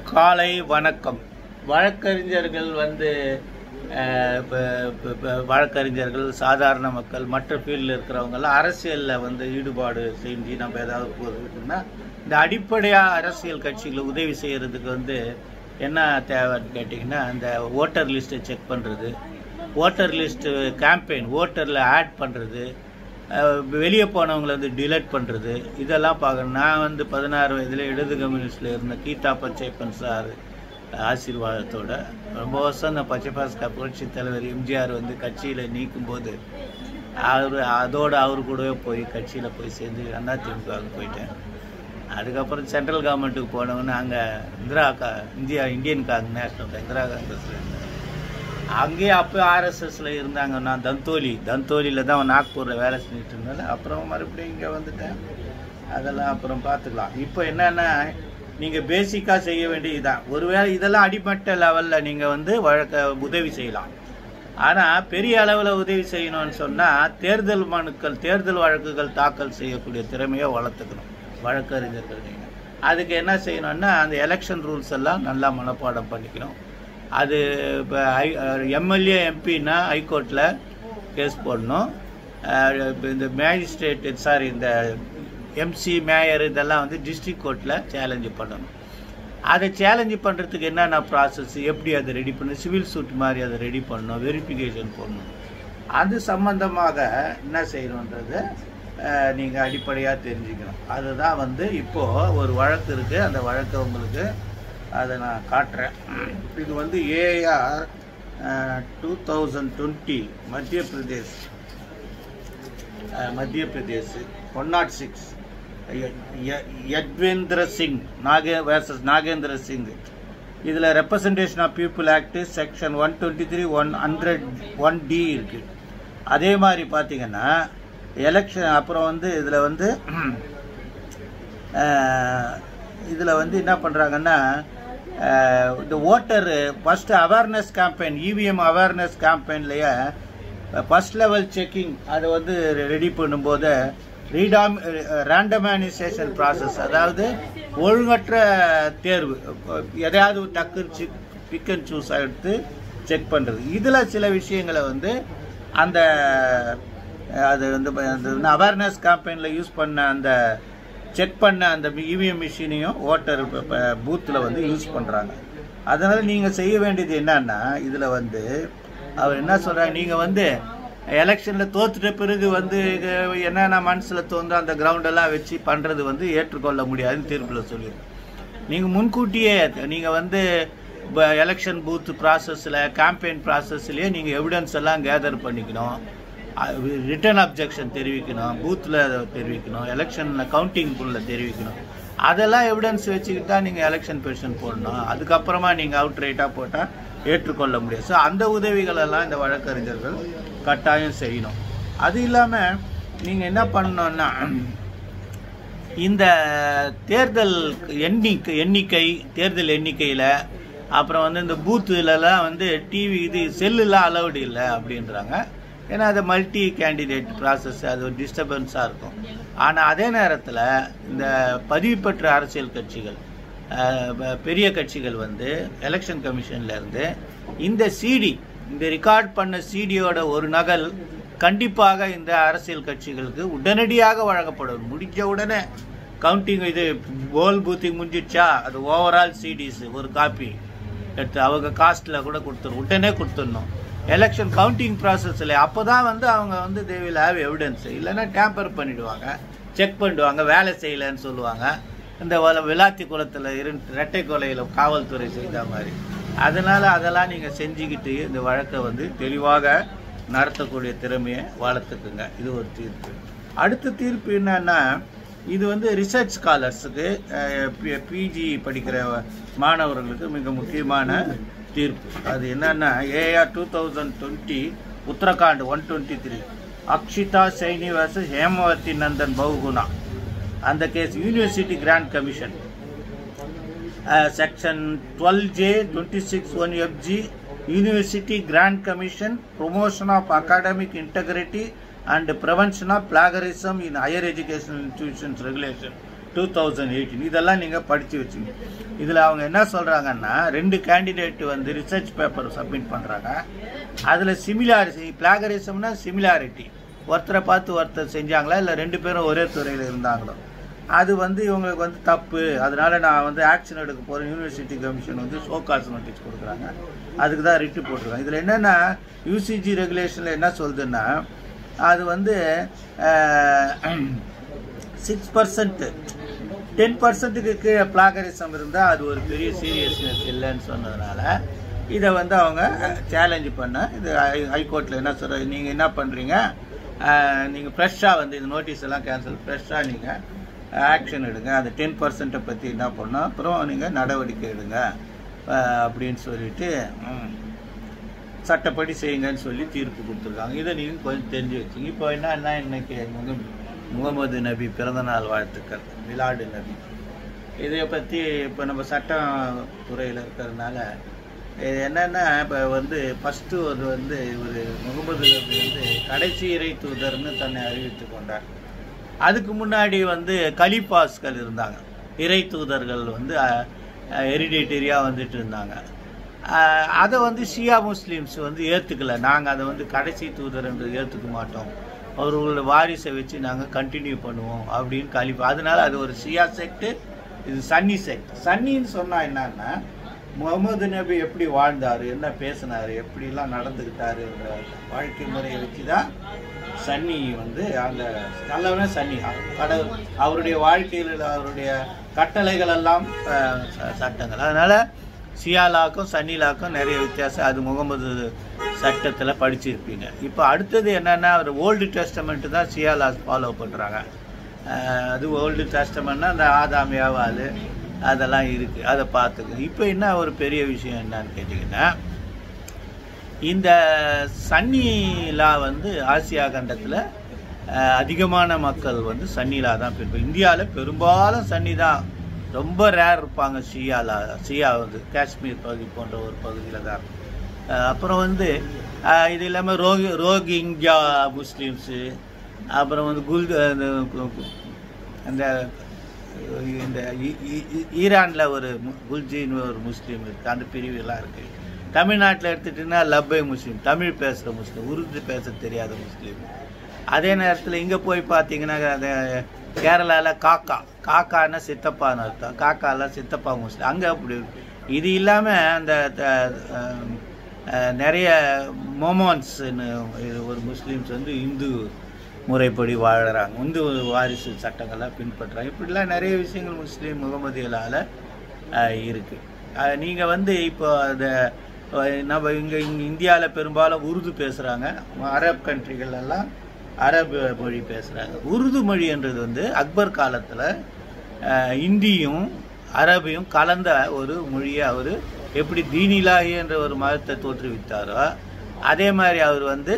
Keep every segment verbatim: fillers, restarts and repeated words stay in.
காலை வணக்கம். வழக்கறிஞர்கள் வந்து வழக்கறிஞர்கள் சாதாரண மக்கள் மற்ற ஃபீல்டில் இருக்கிறவங்கெல்லாம் அரசியலில் வந்து ஈடுபாடு செஞ்சு நம்ம ஏதாவது போகிறதுக்குன்னா இந்த அடிப்படையாக அரசியல் கட்சிகளை உதவி செய்கிறதுக்கு வந்து என்ன தேவைன்னு கேட்டிங்கன்னா, இந்த ஓட்டர் லிஸ்ட்டை செக் பண்ணுறது, ஓட்டர் லிஸ்ட்டு கேம்பெயின் ஓட்டரில் ஆட் பண்ணுறது, வெளியே போனவங்களை வந்து டிலேட் பண்ணுறது, இதெல்லாம் பார்க்கணும். நான் வந்து பதினாறு வயதில் இடது கம்யூனிஸ்டில் இருந்த கீதா பச்சைப்பன் சார் ஆசீர்வாதத்தோட ரொம்ப வருஷம் இந்த பச்சைப்பாஸ்கா புரட்சி தலைவர் எம்ஜிஆர் வந்து கட்சியில் நீக்கும்போது அவர் அதோடு அவர் கூடவே போய் கட்சியில் போய் சேர்ந்து அதிமுகவுக்கு போயிட்டேன். அதுக்கப்புறம் சென்ட்ரல் கவர்மெண்ட்டுக்கு போனவொன்னே அங்கே இந்திரா கா இந்தியா இந்தியன் காங் நேஷனல் இந்திரா காங்கிரஸில் இருந்தேன். அங்கேயே அப்போ ஆர்எஸ்எஸில் இருந்தாங்க. நான் தந்தோலி தந்தோலியில் தான் நாக்பூரில் வேலை செஞ்சுட்டு இருந்தேன். அப்புறம் மறுபடியும் இங்கே வந்துட்டேன். அதெல்லாம் அப்புறம் பார்த்துக்கலாம். இப்போ என்னென்னா, நீங்கள் பேசிக்காக செய்ய வேண்டியதுதான். ஒருவேளை இதெல்லாம் அடிமட்ட லெவலில் நீங்கள் வந்து வழக்க உதவி செய்யலாம். ஆனால் பெரிய அளவில் உதவி செய்யணும்னு சொன்னால் தேர்தல் மனுக்கள் தேர்தல் வழக்குகள் தாக்கல் செய்யக்கூடிய திறமையை வளர்த்துக்கணும் வழக்கறிஞர்கள். நீங்கள் அதுக்கு என்ன செய்யணும்னா, அந்த எலெக்ஷன் ரூல்ஸ் எல்லாம் நல்லா மனப்பாடம் பண்ணிக்கணும். அது இப்போ ஐ எம்எல்ஏ எம்பின்னா ஹைகோர்ட்டில் கேஸ் போடணும். இந்த மேஜிஸ்ட்ரேட் சாரி இந்த எம்சி மேயர் இதெல்லாம் வந்து டிஸ்ட்ரிக்ட் கோர்ட்டில் சேலஞ்சு பண்ணணும். அதை சேலஞ்சு பண்ணுறதுக்கு என்னென்ன ப்ராசஸ், எப்படி அதை ரெடி பண்ணணும், சிவில் சூட் மாதிரி அதை ரெடி பண்ணணும், வெரிஃபிகேஷன் பண்ணணும். அது சம்பந்தமாக என்ன செய்யணுன்றதை நீங்கள் அடிப்படையாக தெரிஞ்சுக்கணும். அதுதான் வந்து இப்போது ஒரு வழக்கு இருக்குது. அந்த வழக்கை உங்களுக்கு அதை நான் காட்டுறேன். இது வந்து AR two thousand twenty Madhya Pradesh Madhya Pradesh one not six Yadvendra Singh நாகே வேர்சஸ் நாகேந்திர சிங். இதில் representation of people act section one twenty three one hundred one D இருக்குது. அதே மாதிரி பார்த்தீங்கன்னா எலெக்ஷன் அப்புறம் வந்து இதில் வந்து இதில் வந்து என்ன பண்ணுறாங்கன்னா, இந்த voter first awareness campaign EVM awareness கேம்பெயின்லேயே ஃபஸ்ட் லெவல் செக்கிங் அதை வந்து ரெடி பண்ணும்போது ரீடாம் ரேண்டமைசேஷன் ப்ராசஸ், அதாவது ஒழுங்கற்ற தேர்வு, எதையாவது டக்குன்னு பிக் அண்ட் சூஸ் எடுத்து செக் பண்ணுறது. இதில் சில விஷயங்களை வந்து அந்த அது வந்து அவேர்னஸ் கேம்பெயினில் யூஸ் பண்ண அந்த செக் பண்ண அந்த இவிஎம் மிஷினையும் ஓட்டர் பூத்தில் வந்து யூஸ் பண்ணுறாங்க. அதனால் நீங்கள் செய்ய வேண்டியது என்னன்னா, இதில் வந்து அவர் என்ன சொல்கிறாங்க, நீங்கள் வந்து எலெக்ஷனில் தோற்றுட்ட பிறகு வந்து என்னென்ன மனசில் தோன்றோ அந்த கிரவுண்டெல்லாம் வச்சு பண்ணுறது வந்து ஏற்றுக்கொள்ள முடியாதுன்னு தீர்ப்பில் சொல்லிடுறோம். நீங்கள் முன்கூட்டியே நீங்கள் வந்து இப்போ எலெக்ஷன் பூத் ப்ராசஸில் கேம்பெயின் ப்ராசஸ்லேயே நீங்கள் எவிடன்ஸ் எல்லாம் கேதர் பண்ணிக்கணும், ரிட்டன் அப்ஜெக்ஷன் தெரிவிக்கணும், பூத்தில் தெரிவிக்கணும், எலெக்ஷனில் கவுண்டிங் புல்லில் தெரிவிக்கணும். அதெல்லாம் எவிடன்ஸ் வச்சுக்கிட்டு தான் நீங்கள் எலெக்ஷன் பெட்டிஷன் போடணும். அதுக்கப்புறமா நீங்கள் அவுட் ரைட்டாக போட்டால் ஏற்றுக்கொள்ள முடியாது. ஸோ அந்த உதவிகளெல்லாம் இந்த வழக்கறிஞர்கள் கட்டாயம் செய்யணும். அது இல்லாமல் நீங்கள் என்ன பண்ணணுன்னா, இந்த தேர்தல் எண்ணிக்கை எண்ணிக்கை தேர்தல் எண்ணிக்கையில் அப்புறம் வந்து இந்த பூத்துலலாம் வந்து டிவி இது செல்லுலாம் அலௌடு இல்லை அப்படின்றாங்க. ஏன்னா அது மல்டி கேண்டிடேட் ப்ராசஸ், அது ஒரு டிஸ்டர்பன்ஸாக இருக்கும். ஆனால் அதே நேரத்தில் இந்த பதிவு பெற்ற அரசியல் கட்சிகள் பெரிய கட்சிகள் வந்து எலெக்ஷன் கமிஷன்லேருந்து இந்த சிடி இந்த ரெக்கார்ட் பண்ண சிடியோட ஒரு நகல் கண்டிப்பாக இந்த அரசியல் கட்சிகளுக்கு உடனடியாக வழங்கப்படும். முடிஞ்ச உடனே கவுண்டிங் இது போல் பூத்திங் முடிஞ்சிடுச்சா, அது ஓவரால் சிடிஸ் ஒரு காப்பி எடுத்து அவங்க காஸ்ட்டில் கூட கொடுத்துரும், உடனே கொடுத்துடணும் எலெக்ஷன் கவுண்டிங் ப்ராசஸில். அப்போ தான் வந்து அவங்க வந்து தே வில் ஹேவ் எவிடன்ஸ். இல்லைன்னா டேம்பர் பண்ணிவிடுவாங்க, செக் பண்ணிடுவாங்க, வேலை செய்யலைன்னு சொல்லுவாங்க. இந்த விளாத்தி குளத்தில் இரு இரட்டை கொலையில் காவல்துறை செய்த மாதிரி. அதனால் அதெல்லாம் நீங்கள் செஞ்சுக்கிட்டு இந்த வழக்கை வந்து தெளிவாக நடத்தக்கூடிய திறமையை வளர்த்துக்குங்க. இது ஒரு தீர்ப்பு. அடுத்த தீர்ப்பு என்னன்னா, இது வந்து ரிசர்ச் ஸ்காலர்ஸுக்கு பிஜி படிக்கிற மாணவர்களுக்கு மிக முக்கியமான தீர்ப்பு. அது என்னன்னா, AR two thousand twenty Uttarakhand one twenty three Akshita Saini versus Hemavati Nandan Bahuguna. அந்த case university grant commission section twelve J twenty six one FG university grant commission promotion of academic integrity and prevention of plagiarism in higher educational institutions regulation two thousand eighteen இதெல்லாம் நீங்கள் படித்து வச்சுங்க. இதில் அவங்க என்ன சொல்கிறாங்கன்னா, ரெண்டு கேண்டிடேட் வந்து ரிசர்ச் பேப்பர் சப்மிட் பண்ணுறாங்க. அதில் சிமிலாரிட்டி, பிளாகரிசம்னா சிமிலாரிட்டி, ஒருத்தரை பார்த்து ஒருத்தர் செஞ்சாங்களா இல்லை ரெண்டு பேரும் ஒரே துறையில் இருந்தாங்களோ, அது வந்து இவங்களுக்கு வந்து தப்பு. அதனால நான் வந்து ஆக்ஷன் எடுக்க போகிறேன். யூனிவர்சிட்டி கமிஷன் வந்து ஷோகாஸ் நோட்டீஸ் கொடுக்குறாங்க. அதுக்கு தான் ரிட்டு போட்டிருக்காங்க. இதில் என்னென்னா யூசிஜி ரெகுலேஷனில் என்ன சொல்லுதுன்னா, அது வந்து சிக்ஸ் பர்சன்ட்டு டென் பர்சன்ட்டுக்கு கீழே பிளாகரிசம் இருந்தால் அது ஒரு பெரிய சீரியஸ்னஸ் இல்லைன்னு சொன்னதுனால இதை வந்து அவங்க சேலஞ்சு பண்ண. இது ஹைகோர்ட்டில் என்ன சொல்ற, நீங்கள் என்ன பண்ணுறீங்க, நீங்கள் ஃப்ரெஷ்ஷாக வந்து இந்த நோட்டீஸ் எல்லாம் கேன்சல், ஃப்ரெஷ்ஷாக நீங்கள் ஆக்ஷன் எடுங்க, அந்த டென் பர்சன்ட்டை பற்றி என்ன பண்ணோம், அப்புறம் நீங்கள் நடவடிக்கை எடுங்க அப்படின்னு சொல்லிட்டு சட்டப்படி செய்யுங்கன்னு சொல்லி தீர்ப்பு கொடுத்துருக்காங்க. இதை நீங்கள் கொஞ்சம் தெரிஞ்சு வச்சுங்க. இப்போ என்னன்னா, இன்னைக்கு முகமது நபி பிறந்தநாள் வாழ்த்துக்கள், மிலாடு நபி. இதை பற்றி இப்போ நம்ம சட்டம் துறையில் இருக்கிறதுனால இது என்னென்னா, இப்போ வந்து ஃபஸ்ட்டு அது வந்து ஒரு முகமது நபி வந்து கடைசி இறை தூதர்னு தன்னை அறிவித்து கொண்டார். அதுக்கு முன்னாடி வந்து கலிபாஸ்கள் இருந்தாங்க, இறை தூதர்கள் வந்து ஹெரிடேட்டரியாக வந்துட்டு இருந்தாங்க. அதை வந்து ஷியா முஸ்லீம்ஸ் வந்து ஏற்றுக்கல. நாங்கள் அதை வந்து கடைசி தூதர் என்று ஏற்றுக்க மாட்டோம், அவர்களோட வாரிசை வச்சு நாங்கள் கண்டினியூ பண்ணுவோம் அப்படின்னு கலிப்பா. அதனால அது ஒரு ஷியா செக்ட், இது சன்னி செக்ட். சன்னின்னு சொன்னால் என்னன்னா, முகமது நபி எப்படி வாழ்ந்தார், என்ன பேசினார், எப்படிலாம் நடந்துக்கிட்டாருன்ற வாழ்க்கை முறையை வச்சு தான் சன்னி வந்து அந்த நல்லவனே சன்னி கடவுள், அவருடைய வாழ்க்கையில் அவருடைய கட்டளைகள் எல்லாம் சட்டங்கள். அதனால் ஷியாலாக்கும் சன்னிலாக்கும் நிறைய வித்தியாசம். அது முகமது சட்டத்தில் படிச்சிருப்பீங்க. இப்போ அடுத்தது என்னென்னா, ஒரு ஓல்டு டெஸ்டமெண்ட்டு தான் ஷியாலாஸ் ஃபாலோ பண்ணுறாங்க. அது ஓல்டு டெஸ்டமெண்ட்னா அந்த ஆதாமியாவால் அதெல்லாம் இருக்குது, அதை பார்த்துக்கு. இப்போ என்ன ஒரு பெரிய விஷயம் என்னன்னு கேட்டிங்கன்னா, இந்த சன்னிலா வந்து ஆசியா கண்டத்தில் அதிகமான மக்கள் வந்து சன்னிலா தான் பின்பு. இந்தியாவில் பெரும்பாலும் சன்னி தான், ரொம்ப ரேர் இருப்பாங்க. ஷியாலா ஷியா வந்து காஷ்மீர் பகுதி போன்ற ஒரு பகுதியில் தான். அப்புறம் வந்து இது இல்லாமல் ரோகி ரோஹிங்யா முஸ்லீம்ஸு, அப்புறம் வந்து குல் அந்த இந்த ஈரானில் ஒரு குல்ஜின்னு ஒரு முஸ்லீம் இருக்குது, அந்த பிரிவுலாம் இருக்குது. தமிழ்நாட்டில் எடுத்துகிட்டிங்கன்னா லப்பை முஸ்லீம், தமிழ் பேசுகிற முஸ்லீம், உருது பேச தெரியாத முஸ்லீம். அதே நேரத்தில் இங்கே போய் பார்த்தீங்கன்னா அந்த கேரளாவில் காக்கா, காக்கான்னா சித்தப்பான்னு அர்த்தம், காக்காலாம் சித்தப்பா முஸ்லீம் அங்கே அப்படி. இது இல்லாமல் அந்த நிறைய மொமோன்ஸ்ன்னு ஒரு முஸ்லீம்ஸ் வந்து இந்து முறைப்படி வாழறாங்க, இந்து வாரிசு சட்டங்கள்லாம் பின்பற்றுறாங்க. இப்படிலாம் நிறைய விஷயங்கள் முஸ்லீம் முகமதியலால் இருக்குது. நீங்கள் வந்து இப்போ அதை நம்ம இங்கே இங்கே இந்தியாவில் பெரும்பாலும் உருது பேசுகிறாங்க, அரப் கண்ட்ரிகளெல்லாம் அரபு மொழி பேசுகிறாங்க. உருது மொழின்றது வந்து அக்பர் காலத்தில் இந்தியும் அரபையும் கலந்த ஒரு மொழியை அவர் எப்படி தீனிலாஹி என்ற ஒரு மதத்தை தோற்றுவித்தாரோ, அதே மாதிரி அவர் வந்து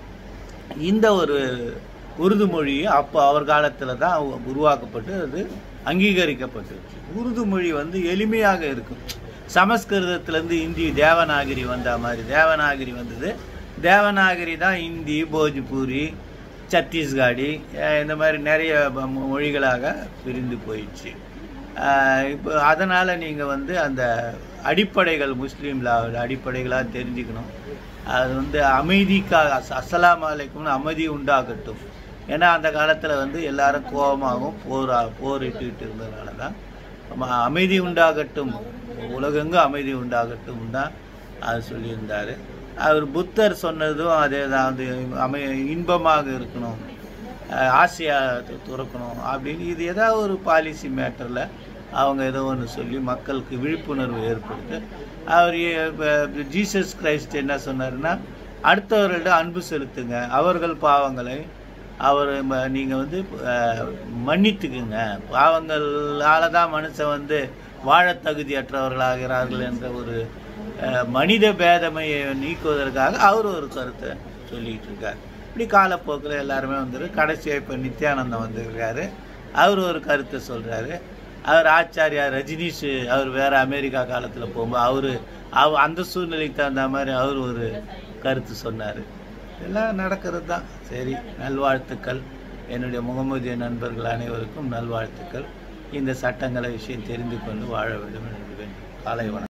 இந்த ஒரு உருது மொழி அப்போ அவர் காலத்தில் தான் உருவாக்கப்பட்டு அது அங்கீகரிக்கப்பட்டுருச்சு. உருது மொழி வந்து எளிமையாக இருக்கும். சமஸ்கிருதத்திலேருந்து இந்தி தேவநாகரி வந்த மாதிரி தேவநாகரி வந்தது. தேவநாகரி தான் இந்தி, போஜ்பூரி, சத்தீஸ்காடி இந்த மாதிரி நிறைய மொழிகளாக பிரிந்து போயிடுச்சு. இப்போ அதனால் நீங்கள் வந்து அந்த அடிப்படைகள் முஸ்லீமில் அடிப்படைகளாக தெரிஞ்சுக்கணும். அது வந்து அமைதிக்காக அஸ்ஸலாமு அலைக்கும்னு அமைதி உண்டாகட்டும். ஏன்னா அந்த காலத்தில் வந்து எல்லாரும் கோபமாகவும் போரா போரிட்டுக்கிட்டு இருந்ததுனால தான் அமைதி உண்டாகட்டும், உலகெங்கும் அமைதி உண்டாகட்டும் தான் அது சொல்லியிருந்தார். அவர் புத்தர் சொன்னதும் அதே தான், வந்து அமை இன்பமாக இருக்கணும், ஆசையா துறக்கணும் அப்படின்னு. இது ஏதாவது ஒரு பாலிசி மேட்டரில் அவங்க ஏதோ ஒன்று சொல்லி மக்களுக்கு விழிப்புணர்வு ஏற்படுத்த. அவர் ஜீசஸ் கிரைஸ்ட் என்ன சொன்னார்னா, அடுத்தவர்களிடம் அன்பு செலுத்துங்க, அவர்கள் பாவங்களை அவர் நீங்கள் வந்து மன்னித்துக்குங்க, பாவங்களால் தான் மனுஷன் வந்து வாழ தகுதியற்றவர்களாகிறார்கள் என்ற ஒரு மனித பேதமையை நீக்குவதற்காக அவர் ஒரு கருத்தை சொல்லிகிட்டு இருக்கார். இப்படி காலப்போக்கில் எல்லாருமே வந்துரு. கடைசியாக இப்போ நித்யானந்தம் வந்திருக்காரு, அவர் ஒரு கருத்தை சொல்கிறாரு. அவர் ஆச்சாரியா ரஜினிஷ் அவர் வேறு அமெரிக்கா காலத்தில் போகும்போது அவர் அவ அந்த சூழ்நிலைக்கு தகுந்த மாதிரி அவர் ஒரு கருத்து சொன்னார். எல்லாம் நடக்கிறது தான். சரி, நல்வாழ்த்துக்கள். என்னுடைய முகமதிய நண்பர்கள் அனைவருக்கும் நல்வாழ்த்துக்கள். இந்த சட்டங்களை விஷயம் தெரிந்து கொண்டு வாழ வேண்டும் என்று வேண்டும். காலை வணக்கம்.